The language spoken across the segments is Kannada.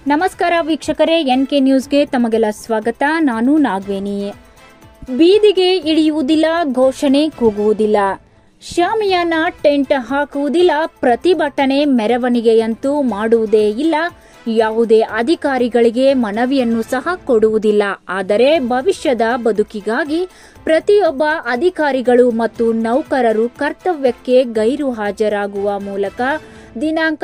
ನಮಸ್ಕಾರ ವೀಕ್ಷಕರೇ, ಎನ್ಕೆ ನ್ಯೂಸ್ಗೆ ತಮಗೆಲ್ಲ ಸ್ವಾಗತ. ನಾನು ನಾಗವೇಣಿ. ಬೀದಿಗೆ ಇಳಿಯುವುದಿಲ್ಲ, ಘೋಷಣೆ ಕೂಗುವುದಿಲ್ಲ, ಶಾಮಿಯಾನ ಟೆಂಟ್ ಹಾಕುವುದಿಲ್ಲ, ಪ್ರತಿಭಟನೆ ಮೆರವಣಿಗೆಯಂತೂ ಮಾಡುವುದೇ ಇಲ್ಲ, ಯಾವುದೇ ಅಧಿಕಾರಿಗಳಿಗೆ ಮನವಿಯನ್ನು ಸಹ ಕೊಡುವುದಿಲ್ಲ. ಆದರೆ ಭವಿಷ್ಯದ ಬದುಕಿಗಾಗಿ ಪ್ರತಿಯೊಬ್ಬ ಅಧಿಕಾರಿಗಳು ಮತ್ತು ನೌಕರರು ಕರ್ತವ್ಯಕ್ಕೆ ಗೈರು ಹಾಜರಾಗುವ ಮೂಲಕ ದಿನಾಂಕ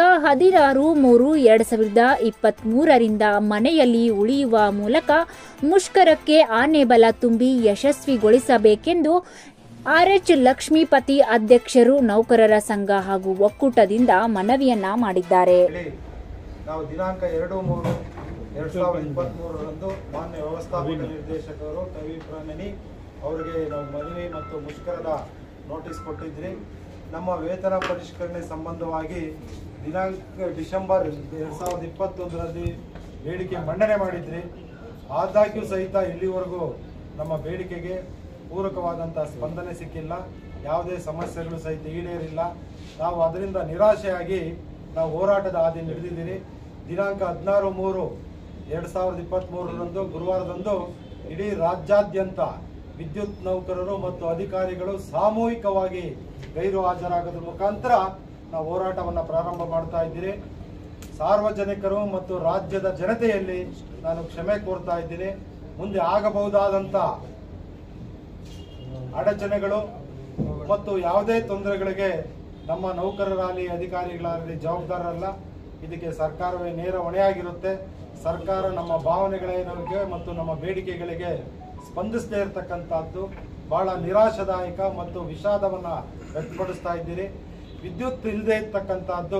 16/3/2023ರಿಂದ ಮನೆಯಲ್ಲಿ ಉಳಿಯುವ ಮೂಲಕ ಮುಷ್ಕರಕ್ಕೆ ಆನೆಬಲ ತುಂಬಿ ಯಶಸ್ವಿಗೊಳಿಸಬೇಕೆಂದು RH ಲಕ್ಷ್ಮೀಪತಿ ಅಧ್ಯಕ್ಷರು ನೌಕರರ ಸಂಘ ಹಾಗೂ ಒಕ್ಕೂಟದಿಂದ ಮನವಿಯನ್ನ ಮಾಡಿದ್ದಾರೆ. ನಾವು ದಿನಾಂಕ 2/3/2023ರಂದು ಮಾನ್ಯ ವ್ಯವಸ್ಥಾಪಕ ನಿರ್ದೇಶಕರು ತವಿಪ್ರನನಿ ಅವರಿಗೆ ನಾವು ಮನವಿ ಮತ್ತು ಮುಷ್ಕರದ ನೋಟಿಸ್ ಕೊಟ್ಟಿದ್ರಿ. ನಮ್ಮ ವೇತನ ಪರಿಷ್ಕರಣೆ ಸಂಬಂಧವಾಗಿ ದಿನಾಂಕ ಡಿಸೆಂಬರ್ 2021ರಲ್ಲಿ ಬೇಡಿಕೆ ಮಂಡನೆ ಮಾಡಿದ್ರಿ. ಆದಾಗ್ಯೂ ಸಹಿತ ಇಲ್ಲಿವರೆಗೂ ನಮ್ಮ ಬೇಡಿಕೆಗೆ ಪೂರಕವಾದಂಥ ಸ್ಪಂದನೆ ಸಿಕ್ಕಿಲ್ಲ. ಯಾವುದೇ ಸಮಸ್ಯೆಗಳು ಸಹಿತ ಈಡೇರಿಲ್ಲ. ನಾವು ಅದರಿಂದ ನಿರಾಶೆಯಾಗಿ ನಾವು ಹೋರಾಟದ ಹಾದಿ ನಡೆದಿದ್ದೀರಿ. ದಿನಾಂಕ 16/3/2023ರಂದು ಗುರುವಾರದಂದು ಇಡೀ ರಾಜ್ಯಾದ್ಯಂತ ವಿದ್ಯುತ್ ನೌಕರರು ಮತ್ತು ಅಧಿಕಾರಿಗಳು ಸಾಮೂಹಿಕವಾಗಿ ಗೈರು ಹಾಜರಾಗೋದ್ರ ಮುಖಾಂತರ ನಾವು ಹೋರಾಟವನ್ನು ಪ್ರಾರಂಭ ಮಾಡ್ತಾ ಇದ್ದೀರಿ. ಸಾರ್ವಜನಿಕರು ಮತ್ತು ರಾಜ್ಯದ ಜನತೆಯಲ್ಲಿ ನಾನು ಕ್ಷಮೆ ಕೋರ್ತಾ ಇದ್ದೀನಿ. ಮುಂದೆ ಆಗಬಹುದಾದಂಥ ಅಡಚಣೆಗಳು ಮತ್ತು ಯಾವುದೇ ತೊಂದರೆಗಳಿಗೆ ನಮ್ಮ ನೌಕರರಾಗಲಿ ಅಧಿಕಾರಿಗಳಾಗಲಿ ಜವಾಬ್ದಾರರಲ್ಲ. ಇದಕ್ಕೆ ಸರ್ಕಾರವೇ ನೇರ ಹೊಣೆಯಾಗಿರುತ್ತೆ. ಸರ್ಕಾರ ನಮ್ಮ ಭಾವನೆಗಳಿಗೆ ಮತ್ತು ನಮ್ಮ ಬೇಡಿಕೆಗಳಿಗೆ ಸ್ಪಂದಿಸದೇ ಇರತಕ್ಕಂಥದ್ದು ಬಹಳ ನಿರಾಶಾದಾಯಕ ಮತ್ತು ವಿಷಾದವನ್ನು ವ್ಯಕ್ತಪಡಿಸ್ತಾ ಇದ್ದೀರಿ. ವಿದ್ಯುತ್ ಇಲ್ಲದೆ ಇರ್ತಕ್ಕಂಥದ್ದು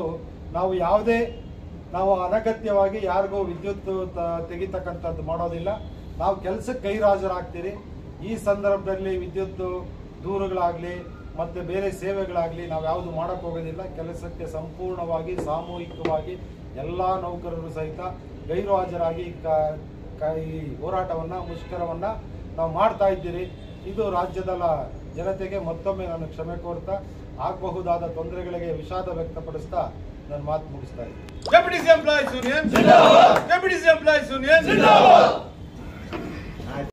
ನಾವು ಅನಗತ್ಯವಾಗಿ ಯಾರಿಗೂ ವಿದ್ಯುತ್ ತೆಗಿತಕ್ಕಂಥದ್ದು ಮಾಡೋದಿಲ್ಲ. ನಾವು ಕೆಲಸಕ್ಕೆ ಗೈರಾಜರಾಗ್ತೀರಿ. ಈ ಸಂದರ್ಭದಲ್ಲಿ ವಿದ್ಯುತ್ ದೂರುಗಳಾಗಲಿ ಮತ್ತು ಬೇರೆ ಸೇವೆಗಳಾಗಲಿ ನಾವು ಯಾವುದು ಮಾಡೋಕ್ಕೆ ಹೋಗೋದಿಲ್ಲ. ಕೆಲಸಕ್ಕೆ ಸಂಪೂರ್ಣವಾಗಿ ಸಾಮೂಹಿಕವಾಗಿ ಎಲ್ಲ ನೌಕರರು ಸಹಿತ ಗೈರು ಹಾಜರಾಗಿ ಈ ಹೋರಾಟವನ್ನು ಮುಷ್ಕರವನ್ನು ನಾವು ಮಾಡ್ತಾ ಇದ್ದೀರಿ. ಇದು ರಾಜ್ಯದ ಜನತೆಗೆ ಮತ್ತೊಮ್ಮೆ ನಾನು ಕ್ಷಮೆ ಕೋರ್ತಾ ಆಗಬಹುದಾದ ತೊಂದರೆಗಳಿಗೆ ವಿಷಾದ ವ್ಯಕ್ತಪಡಿಸ್ತಾ ನಾನು ಮಾತು ಮುಗಿಸ್ತಾ ಇದ್ದೀನಿ.